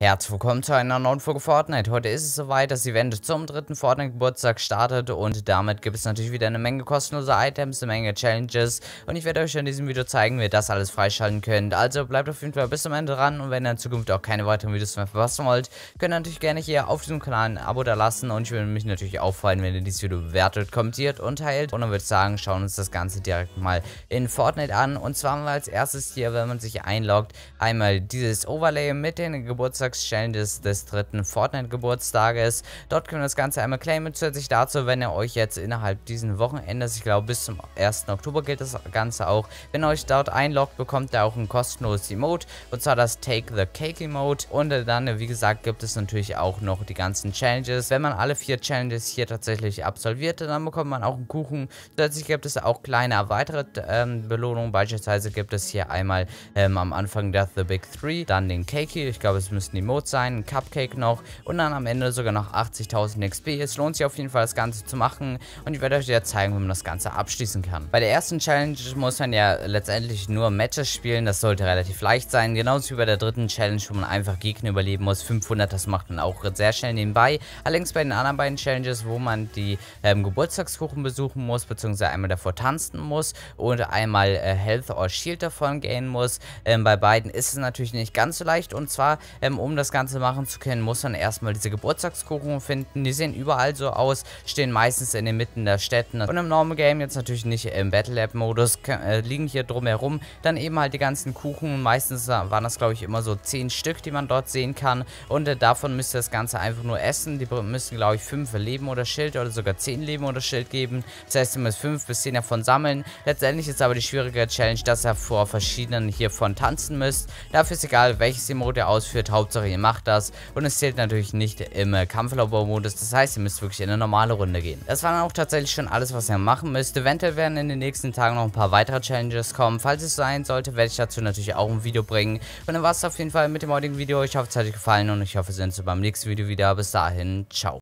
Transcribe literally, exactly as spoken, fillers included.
Herzlich willkommen zu einer neuen Folge Fortnite. Heute ist es soweit, das Event zum dritten Fortnite-Geburtstag startet und damit gibt es natürlich wieder eine Menge kostenlose Items, eine Menge Challenges und ich werde euch in diesem Video zeigen, wie ihr das alles freischalten könnt. Also bleibt auf jeden Fall bis zum Ende dran und wenn ihr in Zukunft auch keine weiteren Videos mehr verpassen wollt, könnt ihr natürlich gerne hier auf diesem Kanal ein Abo da lassen und ich würde mich natürlich auch freuen, wenn ihr dieses Video bewertet, kommentiert und teilt. Und dann würde ich sagen, schauen wir uns das Ganze direkt mal in Fortnite an und zwar haben wir als erstes hier, wenn man sich einloggt, einmal dieses Overlay mit den Geburtstags Challenges des dritten Fortnite-Geburtstages. Dort können wir das Ganze einmal claimen. Zusätzlich dazu, wenn ihr euch jetzt innerhalb diesen Wochenendes, ich glaube bis zum ersten Oktober gilt das Ganze auch, wenn ihr euch dort einloggt, bekommt ihr auch ein kostenloses Emote, und zwar das Take the Cake Emote. Und dann, wie gesagt, gibt es natürlich auch noch die ganzen Challenges. Wenn man alle vier Challenges hier tatsächlich absolviert, dann bekommt man auch einen Kuchen. Zusätzlich gibt es auch kleine weitere ähm, Belohnungen. Beispielsweise gibt es hier einmal ähm, am Anfang Death the Big Three, dann den Cakey, ich glaube es müssten Emotes sein, ein Cupcake noch und dann am Ende sogar noch achtzigtausend X P. Es lohnt sich auf jeden Fall, das Ganze zu machen und ich werde euch jetzt zeigen, wie man das Ganze abschließen kann. Bei der ersten Challenge muss man ja letztendlich nur Matches spielen, das sollte relativ leicht sein, genauso wie bei der dritten Challenge, wo man einfach Gegner überleben muss. fünfhundert, das macht man auch sehr schnell nebenbei. Allerdings bei den anderen beiden Challenges, wo man die ähm, Geburtstagskuchen besuchen muss, beziehungsweise einmal davor tanzen muss und einmal äh, Health or Shield davon gehen muss, ähm, bei beiden ist es natürlich nicht ganz so leicht, und zwar ähm, um das Ganze machen zu können, muss man erstmal diese Geburtstagskuchen finden. Die sehen überall so aus, stehen meistens in den Mitten der Städten und im Normal Game jetzt natürlich nicht im Battle Lab Modus, äh, liegen hier drumherum dann eben halt die ganzen Kuchen. Meistens waren das, glaube ich, immer so zehn Stück, die man dort sehen kann, und äh, davon müsst ihr das Ganze einfach nur essen. Die müssen, glaube ich, fünf Leben oder Schild oder sogar zehn Leben oder Schild geben. Das heißt, ihr müsst fünf bis zehn davon sammeln. Letztendlich ist aber die schwierige Challenge, dass ihr vor verschiedenen hiervon tanzen müsst. Dafür ist egal, welches Emote ihr ausführt, Hauptsache ihr macht das, und es zählt natürlich nicht im äh, Kampflabor-Modus, das heißt, ihr müsst wirklich in eine normale Runde gehen. Das war dann auch tatsächlich schon alles, was ihr machen müsst. Eventuell werden in den nächsten Tagen noch ein paar weitere Challenges kommen. Falls es sein sollte, werde ich dazu natürlich auch ein Video bringen. Und dann war es auf jeden Fall mit dem heutigen Video. Ich hoffe, es hat euch gefallen und ich hoffe, wir sehen uns beim nächsten Video wieder. Bis dahin, ciao.